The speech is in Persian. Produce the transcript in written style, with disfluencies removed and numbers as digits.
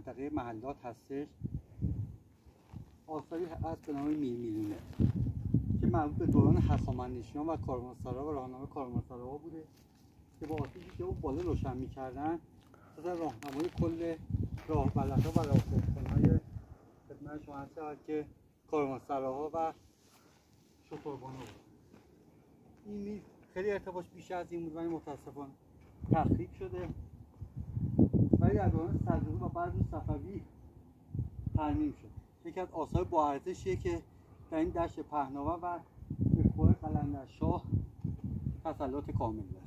منطقه محلات هستش. آثاری هست به نام میرمیلونه که مربوط به دوران هخامنشیان و کاروانسرا و راهنمای کاروانسراها بوده که با آتیشی که اون بالا روشن می‌کردن مثلا راهنمای کل راه بلدها و راهبردهای خدمت شما هست که کاروانسراها و شتربان‌ها بود. این میل خیلی ارتفاعش بیشتر از این بود ولی متاسفانه تخریب شده ولی در دوران سلجوقی و بعد صفوی ترمیم شد. یکی از آثار با ارزشیه که در این دشت پهناور و به کوه قلندرشاه تسلط کامل داره.